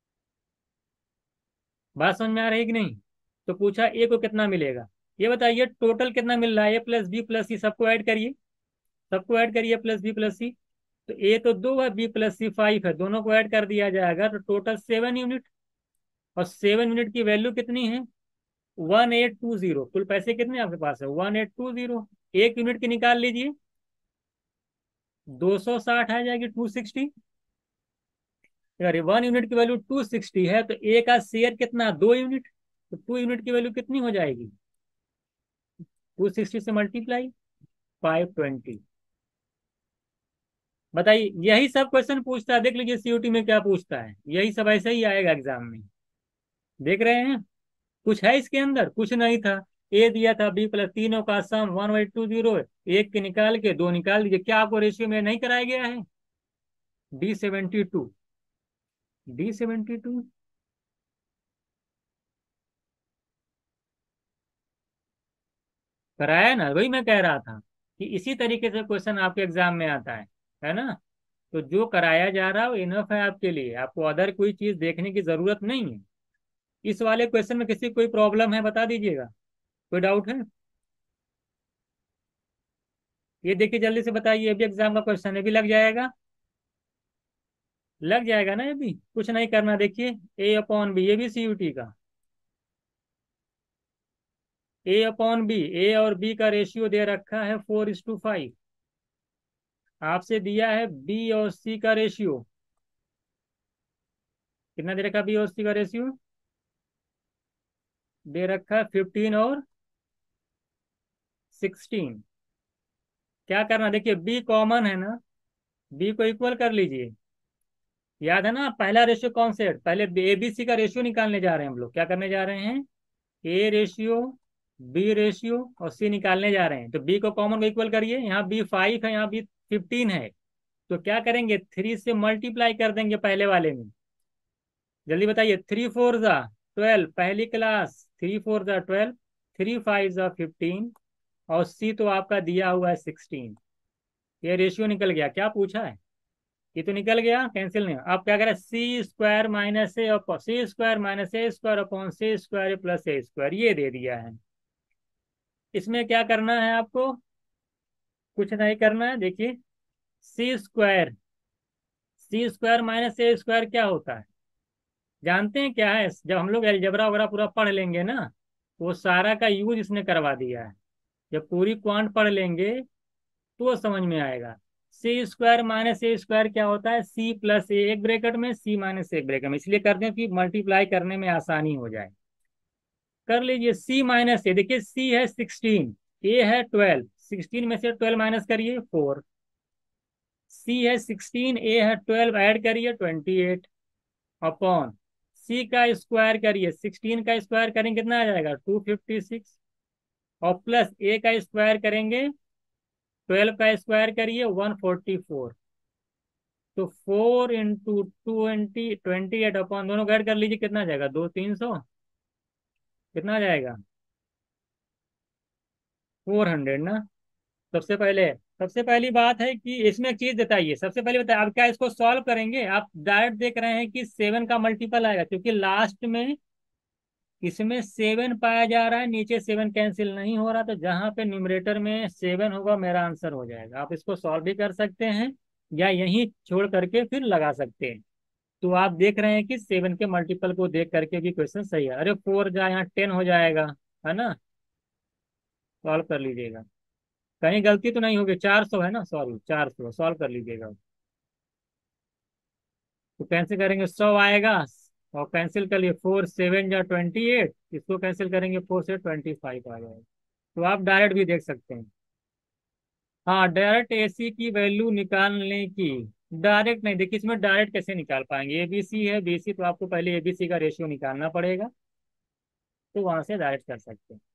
बात समझ में आ रही है कि नहीं। तो पूछा ए को कितना मिलेगा, ये बताइए टोटल कितना मिल रहा है, A + B + C, सबको ऐड करिए, सबको ऐड करिए A + B + C। तो ए तो 2 है, B + C 5 है, दोनों को ऐड कर दिया जाएगा तो टोटल 7 यूनिट। और 7 यूनिट की वैल्यू कितनी है, 1820। कुल पैसे कितने आपके पास है, 1820। 1 यूनिट की निकाल लीजिए, 260 आ जाएगी, 260। अगर 1 यूनिट की वैल्यू 260 है तो ए का शेयर कितना, 2 यूनिट। तो 2 यूनिट की वैल्यू कितनी हो जाएगी, 260 से मल्टीप्लाई 520। बताइए, यही सब क्वेश्चन पूछता है, देख लीजिए सीयूटी में क्या पूछता है, यही सब ऐसे ही आएगा एग्जाम में। देख रहे हैं, कुछ है इसके अंदर, कुछ नहीं था। ए दिया था B+, तीनों का सम 1/20, एक के निकाल के दो निकाल दीजिए। क्या आपको रेशियो में नहीं कराया गया है, D72, D72। कराया ना, वही मैं कह रहा था कि इसी तरीके से क्वेश्चन आपके एग्जाम में आता है ना। तो जो कराया जा रहा है वो इनफ है आपके लिए, आपको अदर कोई चीज देखने की जरूरत नहीं है। इस वाले क्वेश्चन में किसी कोई प्रॉब्लम है बता दीजिएगा, कोई डाउट है। ये देखिए जल्दी से बताइए, ये भी एग्जाम का क्वेश्चन है, भी लग जाएगा, लग जाएगा ना, ये भी कुछ नहीं करना। देखिए A/B, ये भी सीयूटी का, A/B, ए और बी का रेशियो दे रखा है 4:5। आपसे दिया है बी और सी का रेशियो, कितना दे रखा, बी और सी का रेशियो दे रखा है 15 और 16। क्या करना, देखिए बी कॉमन है ना, बी को इक्वल कर लीजिए। याद है ना पहला रेशियो कौन से है, पहले ABC का रेशियो निकालने जा रहे हैं हम लोग, क्या करने जा रहे हैं, A रेशियो, B रेशियो और C निकालने जा रहे हैं। तो B को कॉमन को इक्वल करिए, यहाँ B 5 है, यहाँ B 15 है। तो क्या करेंगे, 3 से मल्टीप्लाई कर देंगे पहले वाले में। जल्दी बताइए, 3 4 × 12, पहली क्लास, 3 4 × 12, 3 5 × 15, और C तो आपका दिया हुआ है 16। ये रेशियो निकल गया, क्या पूछा है, ये तो निकल गया, कैंसिल नहीं। आप क्या करें, C² - A + C² - A² + A², ये दे दिया है। इसमें क्या करना है आपको, कुछ नहीं करना है। देखिए C² क्या होता है, जानते हैं क्या है, जब हम लोग अलजेब्रा वगैरह पूरा पढ़ लेंगे ना, वो सारा का यूज इसने करवा दिया है। जब पूरी क्वांट पढ़ लेंगे तो समझ में आएगा। C² - A² क्या होता है, C + A एक ब्रैकेट में, C - A एक ब्रैकेट में, इसलिए करते हैं कि मल्टीप्लाई करने में आसानी हो जाए। कर लीजिए C - A, देखिए C है 16, A है 12, 16 में से 12 माइनस करिए 4। C है 16, A है 12, ऐड करिए 28 अपॉन C का स्क्वायर करिए, 16 का स्क्वायर करेंगे कितना आ जाएगा, 256, और प्लस A का स्क्वायर करेंगे, 12 का स्क्वायर करिए 144। तो 4 × 2 = 28 अपॉन, दोनों को ऐड कर लीजिए, कितना आ जाएगा, 2 300, कितना आ जाएगा, 400 ना। सबसे पहले, सबसे पहली बात है कि इसमें एक चीज बताइए, सबसे पहले बताइए आप क्या इसको सॉल्व करेंगे, आप डायरेक्ट देख रहे हैं कि 7 का मल्टीपल आएगा, क्योंकि लास्ट में इसमें 7 पाया जा रहा है, नीचे 7 कैंसिल नहीं हो रहा, तो जहां पे न्यूमरेटर में 7 होगा मेरा आंसर हो जाएगा। आप इसको सॉल्व भी कर सकते हैं या यहीं छोड़ करके फिर लगा सकते हैं। तो आप देख रहे हैं कि 7 के मल्टीपल को देख करके भी क्वेश्चन सही है। अरे 4 जाए यहाँ 10 हो जाएगा, है ना, सॉल्व कर लीजिएगा, कहीं गलती तो नहीं होगी, 400 है ना, सॉरी 400, सॉल्व कर लीजिएगा। तो कैंसिल करेंगे 100 आएगा, और कैंसिल कर लिए, 4 7 × 28, इसको कैंसिल करेंगे 4 से 25 आ जाएगा। तो आप डायरेक्ट भी देख सकते हैं। हाँ, डायरेक्ट AC की वैल्यू निकालने की डायरेक्ट नहीं, देखिए इसमें डायरेक्ट कैसे निकाल पाएंगे, एबीसी है, बीसी, तो आपको पहले एबीसी का रेशियो निकालना पड़ेगा, तो वहां से डायरेक्ट कर सकते हैं।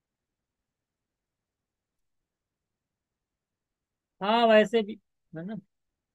हाँ वैसे भी है ना।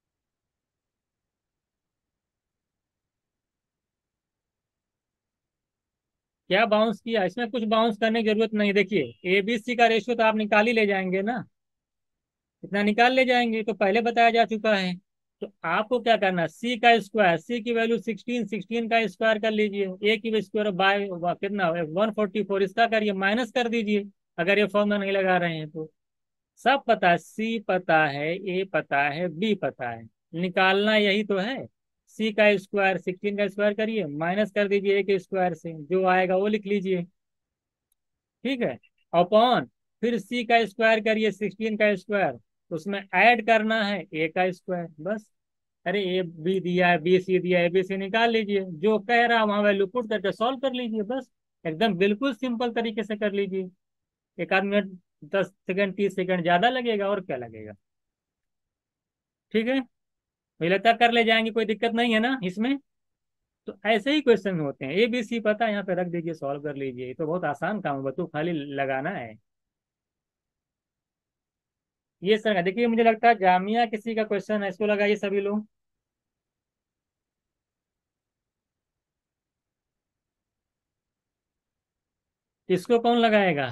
क्या बाउंस किया, इसमें कुछ बाउंस करने की जरूरत नहीं, देखिए एबीसी का रेशियो तो आप निकाल ही ले जाएंगे ना, इतना निकाल ले जाएंगे, तो पहले बताया जा चुका है। तो आपको क्या करना है, सी का स्क्वायर, सी की वैल्यू 16, 16 का स्क्वायर कर लीजिए, ए की स्क्वायर बाय कितना 144, इसका करिए माइनस कर दीजिए, अगर ये फॉर्मूला नहीं लगा रहे हैं तो। सब पता है, सी पता है, ए पता है, बी पता है, निकालना यही तो है। सी का स्क्वायर 16 का स्क्वायर करिए, माइनस कर दीजिए ए के स्क्वायर से, जो आएगा वो लिख लीजिए, ठीक है। अपॉन, फिर सी का स्क्वायर करिए 16 का स्क्वायर, उसमें ऐड करना है ए का स्क्वायर, बस। अरे ए बी दिया है, बी सी दिया है, बी सी निकाल लीजिए, जो कह रहा है वहां वैल्यू पुट करके सॉल्व कर लीजिए, बस। एकदम बिल्कुल सिंपल तरीके से कर लीजिए। एक आध मिनट, 10 सेकंड 30 सेकंड ज्यादा लगेगा, और क्या लगेगा। ठीक है, मुझे लगता है कर ले जाएंगे, कोई दिक्कत नहीं है ना इसमें। तो ऐसे ही क्वेश्चन होते हैं, ए बी सी पता है, यहाँ पे रख दीजिए, सॉल्व कर लीजिए, ये तो बहुत आसान काम है, बच्चों खाली लगाना है। ये सर देखिए, मुझे लगता है जामिया किसी का क्वेश्चन है, इसको लगाइए सभी लोग। इसको कौन लगाएगा।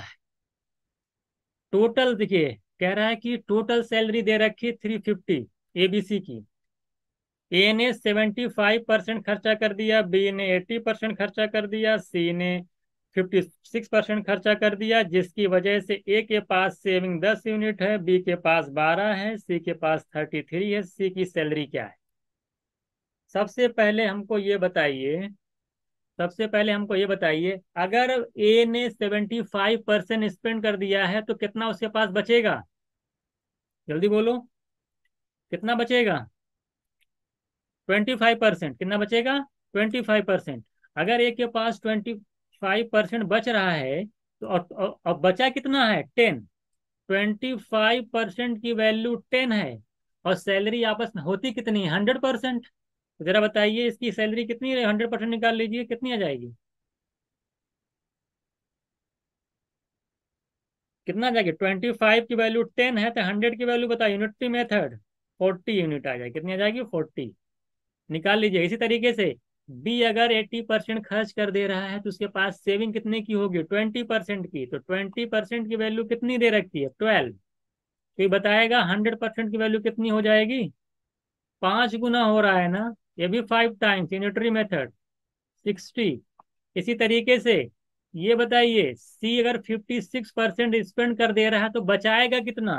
टोटल देखिए, कह रहा है कि टोटल सैलरी दे रखी 350 एबीसी की। ए ने 75% खर्चा कर दिया, बी ने 80% खर्चा कर दिया, सी ने 56% खर्चा कर दिया, जिसकी वजह से ए के पास सेविंग 10 यूनिट है, बी के पास 12 है, सी के पास 33 है। सी की सैलरी क्या है। सबसे पहले हमको ये बताइए, सबसे पहले हमको ये बताइए, अगर ए ने 75% स्पेंड कर दिया है तो कितना उसके पास बचेगा, जल्दी बोलो, कितना बचेगा। 25%, कितना बचेगा, 25%। अगर ए के पास 25% बच रहा है तो और बचा कितना है 10, 25% की वैल्यू 10 है, और सैलरी आपस में होती कितनी है 100%। तो जरा बताइए इसकी सैलरी कितनी है, 100% निकाल लीजिए, कितनी आ जाएगी, कितना आ जाएगी। 25 की वैल्यू 10 है तो 100 की वैल्यू बताइए, यूनिटरी मेथड 40 यूनिट आ जाएगी, कितनी आ जाएगी 40, निकाल लीजिए। इसी तरीके से बी अगर 80% खर्च कर दे रहा है तो उसके पास सेविंग कितने की होगी 20% की, तो 20% की वैल्यू कितनी दे रखी है 12, तो ये बताएगा 100% की वैल्यू कितनी हो जाएगी, 5 गुना हो रहा है ना, ये भी 5 टाइम्स यूनिटरी मेथड 60। इसी तरीके से ये बताइए, सी अगर 56% स्पेंड कर दे रहा है तो बचाएगा कितना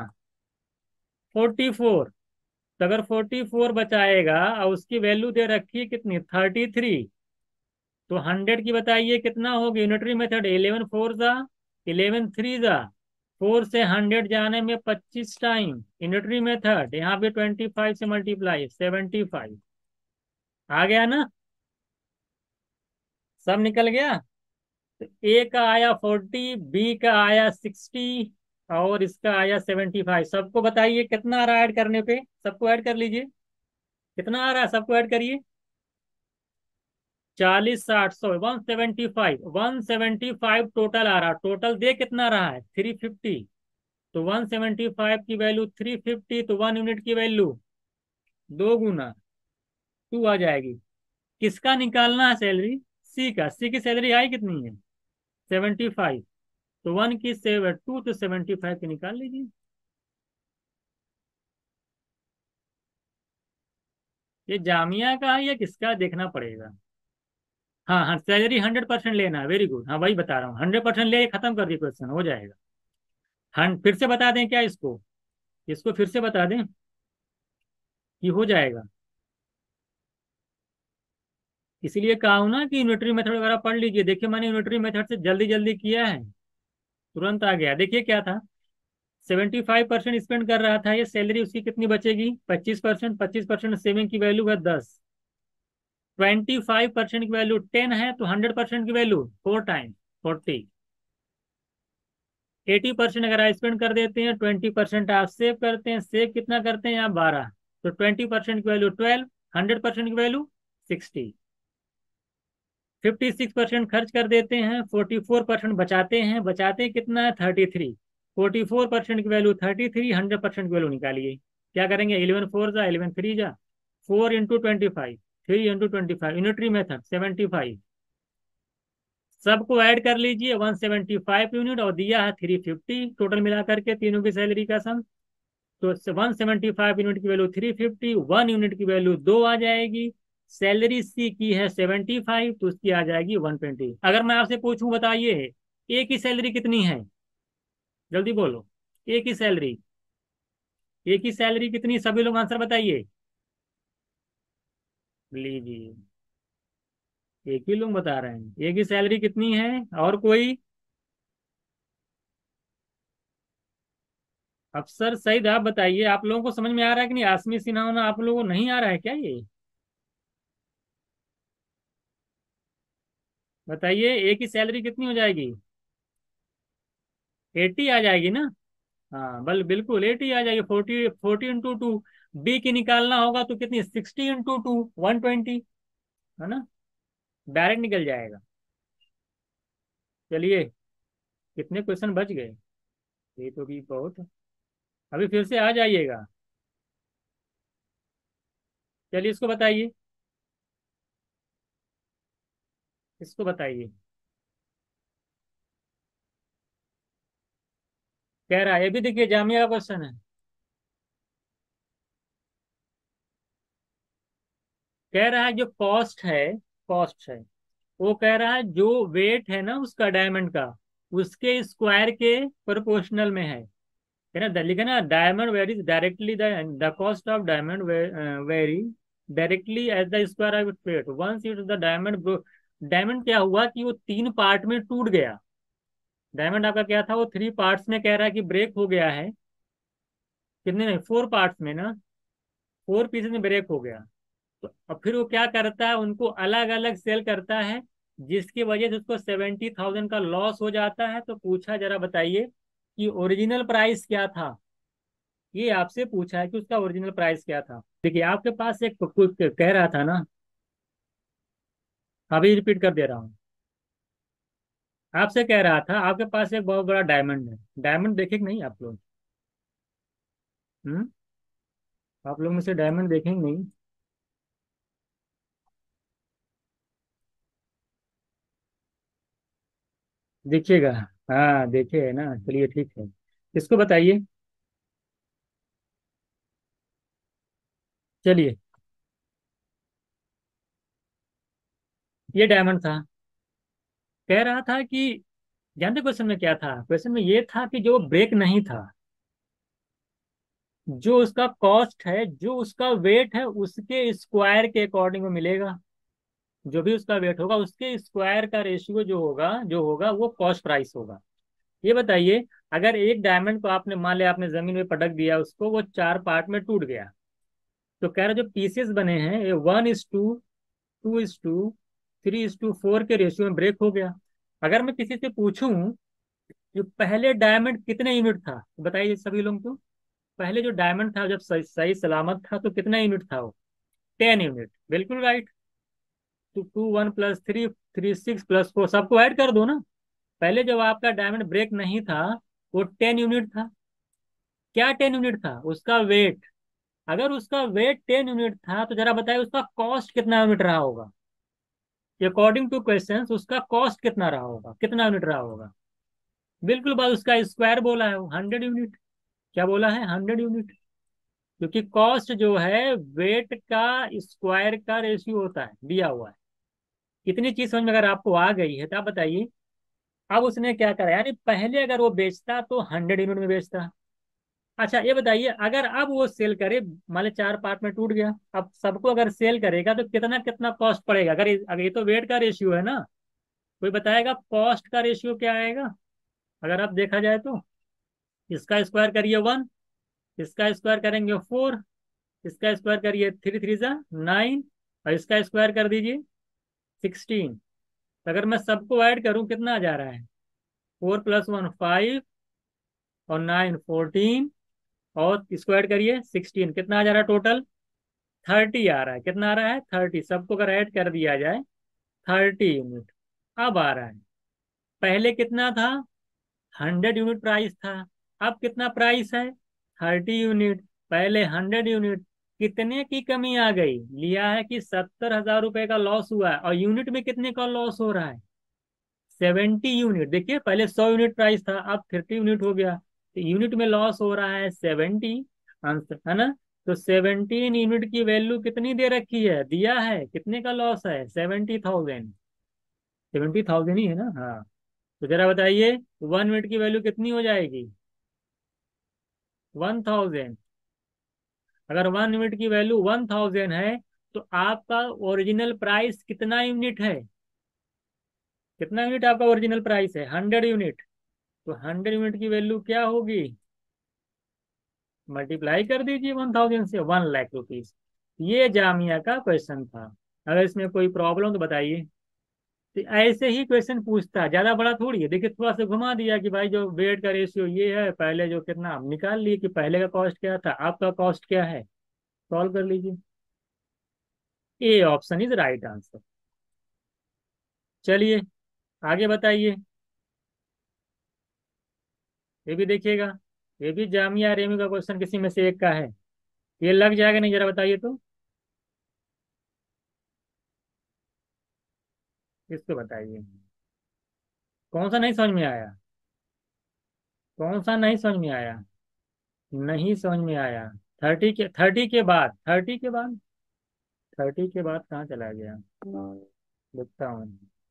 44, तो अगर 44 बचाएगा और उसकी वैल्यू दे रखी है कितनी 33, तो 100 की बताइए कितना होगी, यूनिटरी मेथड 11 4 जा 11 3 जा, 4 से 100 जाने में 25 टाइम, यूनिटरी मेथड यहाँ पे 25 से मल्टीप्लाई 75, आ गया ना, सब निकल गया। तो ए का आया 40, बी का आया 60, और इसका आया 75। सबको बताइए कितना आ रहा है ऐड करने पे, सबको ऐड कर लीजिए, कितना आ रहा है सबको ऐड करिए। 40 60 100 175 टोटल आ रहा, टोटल दे कितना रहा है 350, तो 175 की वैल्यू 350, तो 1 यूनिट की वैल्यू 2 गुना 2 आ जाएगी। किसका निकालना है सैलरी, सी का, सी की सैलरी आई कितनी है 75, तो 1 की 2 तो 75 की निकाल लीजिए। ये जामिया का है या किसका देखना पड़ेगा। हाँ हाँ, सैलरी 100% लेना है, वेरी गुड, हाँ वही बता रहा हूँ, 100% ले खत्म कर दिए, क्वेश्चन हो जाएगा। हाँ फिर से बता दें क्या इसको, इसको फिर से बता दें कि हो जाएगा। इसीलिए कहा हूं ना कि यूनिटरी मेथड वगैरह पढ़ लीजिए, देखिए मैंने यूनिटरी मेथड से जल्दी जल्दी किया है, तुरंत आ गया। देखिए क्या था, 75% स्पेंड कर रहा था, ये सैलरी उसकी कितनी बचेगी 25%, 25% सेविंग की वैल्यू है 10, 25% की वैल्यू 10 है, तो 100% की वैल्यू 4 टाइम 40, 80% अगर आप स्पेंड कर देते हैं, 20% आप सेव करते हैं, सेव कितना करते हैं आप 12, तो 20% की वैल्यू 12, 100% की वैल्यू 60। 56% खर्च कर देते हैं, 44% बचाते हैं। बचाते कितना है? 33। 44% की वैल्यू 33, 100% की वैल्यू निकालिए। क्या करेंगे? 11 4 जा, 11 3 जा, 4 × 25, 3 × 25, यूनिटरी मेथड 75। सबको ऐड कर लीजिए, 175 यूनिट, और दिया है 350 टोटल मिलाकर के तीनों की सैलरी का सम। तो 175 यूनिट की वैल्यू 350, 1 यूनिट की वैल्यू 2 आ जाएगी। सैलरी सी की है 75, तो उसकी आ जाएगी 120। अगर मैं आपसे पूछूं, बताइए ए की सैलरी कितनी है? जल्दी बोलो। ए की सैलरी, ए की सैलरी कितनी? सभी लोग आंसर बताइए। लीजिए, एक ही लोग बता रहे हैं ए की सैलरी कितनी है। और कोई? अफसर सईद आप बताइए, आप लोगों को समझ में आ रहा है कि नहीं? आसमी सिन्हा होना आप लोगों को नहीं आ रहा है क्या ये? बताइए, ए की सैलरी कितनी हो जाएगी? 80 आ जाएगी ना? हाँ, बिल्कुल 80 आ जाएगी। 40 × 2। बी की निकालना होगा तो कितनी? 60 × 2, 120, है ना? डायरेक्ट निकल जाएगा। चलिए, कितने क्वेश्चन बच गए? ये तो भी बहुत। अभी फिर से आ जाइएगा। चलिए, इसको बताइए, इसको बताइए। कह रहा है, ये भी देखिए जामिया का क्वेश्चन है। कह रहा है जो कॉस्ट है, वो कह रहा है जो वेट है ना उसका, डायमंड का, उसके स्क्वायर के प्रोपोर्शनल में है ना? लिखा ना, diamond varies directly, the cost of diamond vary directly as the square of its weight once it the diamond. Diamond क्या हुआ कि वो 3 पार्ट में टूट गया। डायमंड आपका क्या था? वो 3 पार्ट्स में कह रहा है कि ब्रेक हो गया है। कितने? नहीं, 4 पार्ट्स में ना, 4 पीसेस में ब्रेक हो गया। तो अब फिर वो क्या करता है, उनको अलग अलग सेल करता है, जिसकी वजह से उसको 70,000 का लॉस हो जाता है। तो पूछा, जरा बताइए कि ओरिजिनल प्राइस क्या था। ये आपसे पूछा है कि उसका ओरिजिनल प्राइस क्या था। देखिए, आपके पास एक कुछ कह रहा था ना, अभी रिपीट कर दे रहा हूँ। आपसे कह रहा था, आपके पास एक बहुत बड़ा डायमंड है। डायमंड देखे कि नहीं आप लोग? हम्म। आप लोग में से डायमंड देखेंगे नहीं? देखिएगा। हाँ, देखे है ना? चलिए, ठीक है। इसको बताइए। चलिए, ये डायमंड था। कह रहा था कि, जानते क्वेश्चन में क्या था? क्वेश्चन में ये था कि जो ब्रेक नहीं था, जो उसका कॉस्ट है, जो उसका वेट है, उसके स्क्वायर के अकॉर्डिंग में मिलेगा। जो भी उसका वेट होगा उसके स्क्वायर का रेशियो जो होगा वो कॉस्ट प्राइस होगा। ये बताइए, अगर एक डायमंड को आपने, मान लिया आपने जमीन में पटक दिया उसको, वो 4 पार्ट में टूट गया। तो कह रहा जो पीसेस बने हैं ये 1:2, 2:3:4 के रेशियो में ब्रेक हो गया। अगर मैं किसी से पूछूं जो पहले डायमंड कितने यूनिट था, तो बताइए सभी लोग तो। पहले जो डायमंड था जब सही सही सलामत था तो कितना यूनिट था वो? 10 यूनिट, बिल्कुल राइट। तो 2 1 + 3 3 6 + 4 सबको ऐड कर दो ना। पहले जब आपका डायमंड ब्रेक नहीं था, वो 10 यूनिट था। क्या 10 यूनिट था? उसका वेट। अगर उसका वेट 10 यूनिट था तो जरा बताइए उसका कॉस्ट कितना यूनिट रहा होगा? अकॉर्डिंग टू क्वेश्चन उसका कॉस्ट कितना रहा होगा, कितना यूनिट रहा होगा? बिल्कुल बात, उसका स्क्वायर बोला है वो, 100 यूनिट। क्या बोला है? 100 यूनिट। क्योंकि कॉस्ट जो है वेट का स्क्वायर का रेशियो होता है, दिया हुआ है। इतनी चीज समझ में अगर आपको आ गई है तो आप बताइए। अब उसने क्या करा, यानी पहले अगर वो बेचता तो 100 यूनिट में बेचता। अच्छा, ये बताइए, अगर अब वो सेल करे, मान ली 4 पार्ट में टूट गया, अब सबको अगर सेल करेगा तो कितना कितना कॉस्ट पड़ेगा? अगर ये तो वेट का रेशियो है ना, कोई बताएगा कॉस्ट का रेशियो क्या आएगा? अगर आप देखा जाए तो, इसका स्क्वायर करिए 1, इसका स्क्वायर करेंगे 4, इसका स्क्वायर करिए 3 3 जा 9, और इसका स्क्वायर कर दीजिए 16। तो अगर मैं सबको ऐड करूं कितना आ जा रहा है? 4 + 1 5, और 9 14, और स्क्वायर करिए 16, कितना आ जा रहा है टोटल? 30 आ रहा है। कितना आ रहा है? 30। सबको अगर ऐड कर दिया जाए 30 यूनिट अब आ रहा है। पहले कितना था? 100 यूनिट प्राइस था। अब कितना प्राइस है? 30 यूनिट। पहले 100 यूनिट। कितने की कमी आ गई? लिया है कि 70,000 रुपए का लॉस हुआ है, और यूनिट में कितने का लॉस हो रहा है? 70 यूनिट। देखिए पहले 100 यूनिट प्राइस था, अब 30 यूनिट हो गया, तो यूनिट में लॉस हो रहा है 70। आंसर है ना? तो 17 यूनिट की वैल्यू कितनी दे रखी है? दिया है कितने का लॉस है? 70,000। 70,000 ही है ना? हाँ। तो जरा बताइए 1 यूनिट की वैल्यू कितनी हो जाएगी? 1000। अगर 1 यूनिट की वैल्यू 1000 है, तो आपका ओरिजिनल प्राइस कितना यूनिट है? कितना यूनिट आपका ओरिजिनल प्राइस है? 100 यूनिट। तो 100 यूनिट की वैल्यू क्या होगी? मल्टीप्लाई कर दीजिए 1000 से, 1 लाख रुपीज। ये जामिया का क्वेश्चन था। अगर इसमें कोई प्रॉब्लम तो बताइए। तो ऐसे ही क्वेश्चन पूछता है, ज्यादा बड़ा थोड़ी है। देखिए थोड़ा सा घुमा दिया कि भाई जो वेट का रेशियो ये है, पहले जो कितना आप निकाल लिए कि पहले का कॉस्ट क्या था, आपका कॉस्ट क्या है, सॉल्व कर लीजिए। A option is right answer. चलिए आगे बताइए। ये भी देखिएगा, ये भी जामिया रेमी का क्वेश्चन किसी में से एक का है। ये लग जाएगा नहीं? जरा बताइए तो, इसको बताइए। कौन सा नहीं समझ में आया? कौन सा नहीं समझ में आया? नहीं समझ में आया। 30 के बाद 30 के बाद कहाँ चला गया? देखता हूँ।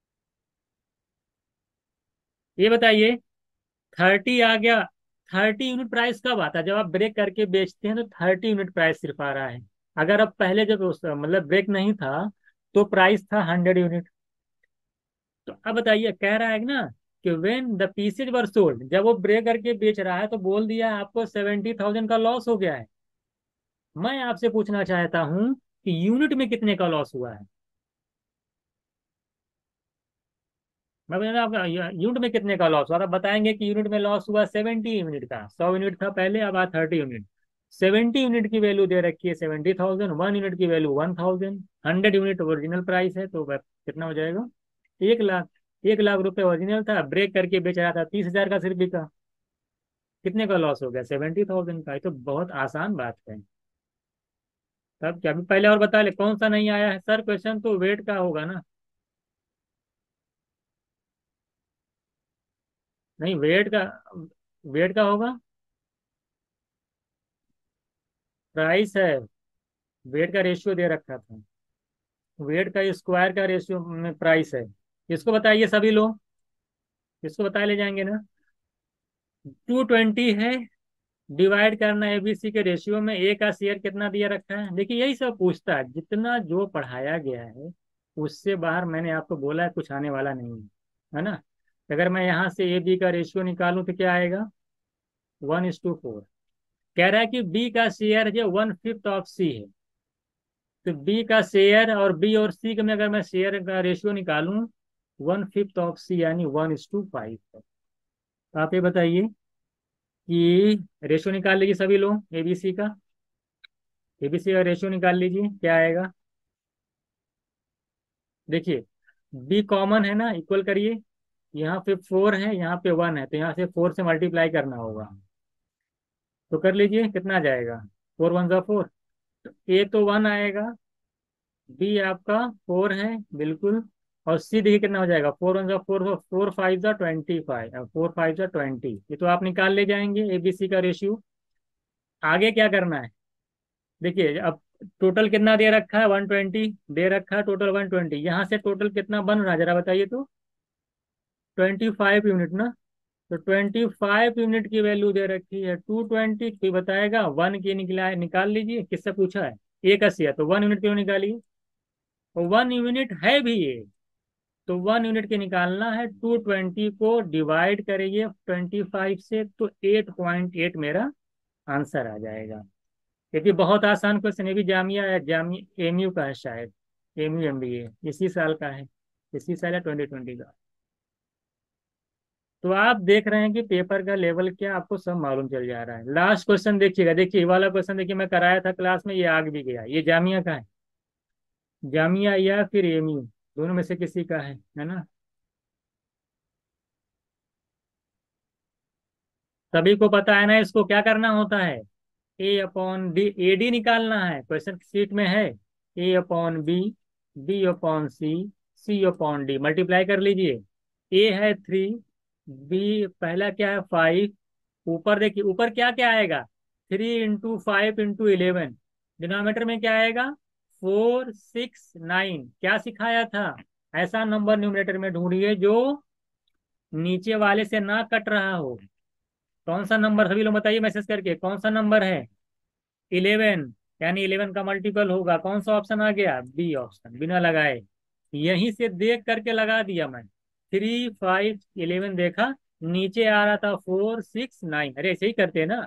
ये बताइए 30 आ गया। 30 यूनिट प्राइस कब आता है? जब आप ब्रेक करके बेचते हैं तो 30 यूनिट प्राइस सिर्फ आ रहा है। अगर अब पहले जब मतलब ब्रेक नहीं था, तो प्राइस था 100 यूनिट। तो अब बताइए, कह रहा है ना कि when the pieces were sold, जब वो ब्रेक करके बेच रहा है तो बोल दिया आपको 70,000 का लॉस हो गया है। मैं आपसे पूछना चाहता हूँ कि यूनिट में कितने का लॉस हुआ है? मैं बता आपका यूनिट में कितने का लॉस हुआ? आप बताएंगे कि यूनिट में लॉस हुआ 70 यूनिट का। 100 यूनिट था पहले, अब आ 30 यूनिट। 70 यूनिट की वैल्यू दे रखी है 70,000। 1 यूनिट की वैल्यू 1000। 100 यूनिट ओरिजिनल प्राइस है, तो कितना हो जाएगा? 1 लाख। 1 लाख रुपए ओरिजिनल था, ब्रेक करके बेच रहा था 30,000 का सिर्फ बिका। कितने का लॉस हो गया? 70,000 का। ये तो बहुत आसान बात है। तब क्या? अभी पहले और बता ले कौन सा नहीं आया है सर? क्वेश्चन तो वेट का होगा ना? नहीं, वेट का होगा। प्राइस है, वेट का रेशियो दे रखा था। वेट का स्क्वायर का रेशियो में प्राइस है। इसको बताइए सभी लोग। इसको बता ले जाएंगे ना? 220 है। डिवाइड करना एबीसी के रेशियो में। ए का शेयर कितना दिया रखा है? देखिए यही सब पूछता है, जितना जो पढ़ाया गया है उससे बाहर मैंने आपको बोला है कुछ आने वाला नहीं है ना? अगर मैं यहाँ से ए बी का रेशियो निकालूं तो क्या आएगा? 1:4। कह रहा है कि बी का शेयर जो 1/5 ऑफ सी है। तो बी का शेयर और बी और सी का में अगर मैं शेयर का रेशियो निकालूं 1/5 ऑफ सी, यानी 1:5 है। तो आप ये बताइए कि रेशियो निकाल लीजिए सभी लोग एबीसी का। एबीसी का रेशियो निकाल लीजिए, क्या आएगा? देखिए बी कॉमन है ना, इक्वल करिए। यहाँ पे 4 है, यहाँ पे 1 है, तो यहाँ से 4 से मल्टीप्लाई करना होगा। तो कर लीजिए, कितना जाएगा? 4 × 1 = 4। तो ए तो 1 आएगा, बी आपका 4 है बिल्कुल, और सी देखिए कितना हो जाएगा? 4 × 1 = 4, 4 5 × 25, 4 5 × 20। ये तो आप निकाल ले जाएंगे एबीसी का रेशियो। आगे क्या करना है? देखिए अब टोटल कितना दे रखा है? 120 दे रखा है, टोटल 120। यहाँ से टोटल कितना बन रहा है जरा बताइए तो? 25 यूनिट ना? तो 25 यूनिट की वैल्यू दे रखी है 220। कोई बताएगा? 1 की निकला है, निकाल लीजिए। किससे पूछा है? ए का सी है, तो 1 यूनिट क्यों निकालिए? और 1 यूनिट है भी ये। तो 1 यूनिट के निकालना है। 220 को डिवाइड करिए 25 से, तो 8.8 मेरा आंसर आ जाएगा। क्योंकि बहुत आसान क्वेश्चन, ये भी जामिया है, जामिया एमयू का है शायद। एमयू एमबीए इसी साल का है। इसी साल है 2020 का। तो आप देख रहे हैं कि पेपर का लेवल क्या आपको सब मालूम चल जा रहा है। लास्ट क्वेश्चन देखिएगा, देखिए ये वाला क्वेश्चन देखिए, मैं कराया था क्लास में, ये आग भी गया। ये जामिया का है, जामिया या फिर एमयू, दोनों में से किसी का है ना। सभी को पता है ना इसको क्या करना होता है। A upon D, A D निकालना है, क्वेश्चन शीट में है। A upon B, B upon C, C upon D, multiply कर लीजिए। ए है 3, बी पहला क्या है 5, ऊपर देखिए ऊपर क्या क्या आएगा, 3 इंटू 5 इंटू 11, डिनोमिनेटर में क्या आएगा 4 6 9। क्या सिखाया था, ऐसा नंबर न्यूमरेटर में ढूंढिए जो नीचे वाले से ना कट रहा हो। कौन सा नंबर, सभी लोग बताइए मैसेज करके, कौन सा नंबर है 11, यानी 11 का मल्टीपल होगा। कौन सा ऑप्शन आ गया, बी ऑप्शन, बिना लगाए यहीं से देख करके लगा दिया मैं। 3 5 11 देखा, नीचे आ रहा था 4 6 9, अरे ऐसे ही करते हैं ना।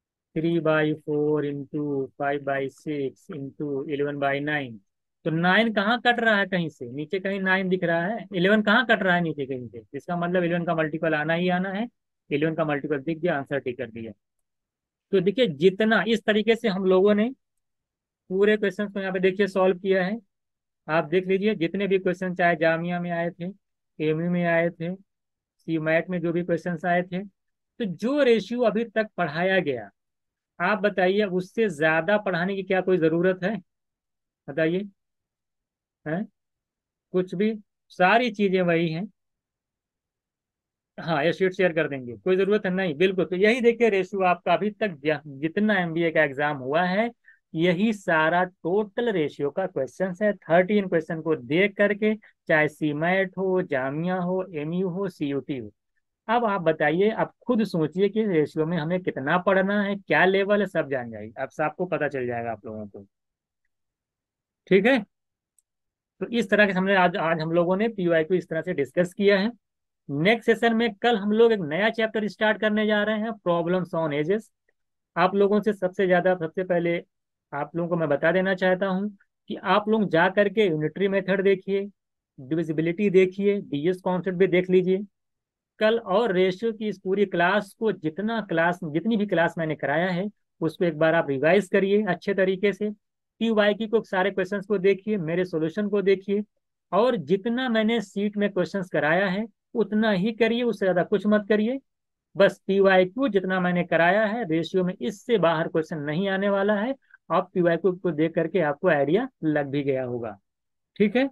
3/4 इंटू 5/6 इंटू 11/9, तो 9 कहाँ कट रहा है कहीं से, नीचे कहीं 9 दिख रहा है, 11 कहाँ कट रहा है नीचे कहीं से, इसका मतलब 11 का मल्टीपल आना ही आना है। 11 का मल्टीपल दिख गया, आंसर टिक कर दिया। तो देखिए जितना इस तरीके से हम लोगों ने पूरे क्वेश्चन को यहाँ पे देखिए सॉल्व किया है। आप देख लीजिए जितने भी क्वेश्चन चाहे जामिया में आए थे, एमयू में आए थे, सी मैट में जो भी क्वेश्चंस आए थे, तो जो रेशियो अभी तक पढ़ाया गया, आप बताइए उससे ज्यादा पढ़ाने की क्या कोई जरूरत है, बताइए। है कुछ भी, सारी चीजें वही हैं। हाँ ये शीट शेयर कर देंगे, कोई जरूरत है नहीं, बिल्कुल। तो यही देखिए रेशियो आपका अभी तक जितना एमबीए का एग्जाम हुआ है, यही सारा टोटल रेशियो का क्वेश्चन है। 13 क्वेश्चन को देख करके, चाहे सीमैट हो, जामिया हो, एमयू हो, सीयूटी हो, अब आप बताइए, आप खुद सोचिए कि रेशियो में हमें कितना पढ़ना है, क्या लेवल है, सब जान जाएगी, अब सबको पता चल जाएगा आप लोगों को। ठीक है। तो इस तरह के हमने आज आज हम लोगों ने पीवाई को इस तरह से डिस्कस किया है। नेक्स्ट सेशन में कल हम लोग एक नया चैप्टर स्टार्ट करने जा रहे हैं, प्रॉब्लम्स ऑन एजेस। आप लोगों से सबसे पहले आप लोगों को मैं बता देना चाहता हूं कि आप लोग जा करके यूनिटरी मेथड देखिए, डिविजिबिलिटी देखिए, डीएस कॉन्सेप्ट भी देख लीजिए कल। और रेशियो की इस पूरी क्लास को, जितनी भी क्लास मैंने कराया है, उसको एक बार आप रिवाइज करिए अच्छे तरीके से। पी वाई की को सारे क्वेश्चंस को देखिए, मेरे सॉल्यूशन को देखिए, और जितना मैंने सीट में क्वेश्चंस कराया है उतना ही करिए, उससे ज्यादा कुछ मत करिए। बस पी वाई क्यू जितना मैंने कराया है रेशियो में, इससे बाहर क्वेश्चन नहीं आने वाला है। आप पी वाई क्यू को देख करके आपको आइडिया लग भी गया होगा। ठीक है,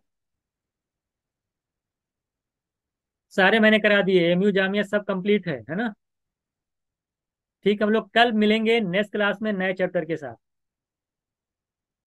सारे मैंने करा दिए, एमयू जामिया सब कंप्लीट है ना। ठीक, हम लोग कल मिलेंगे नेक्स्ट क्लास में नए चैप्टर के साथ।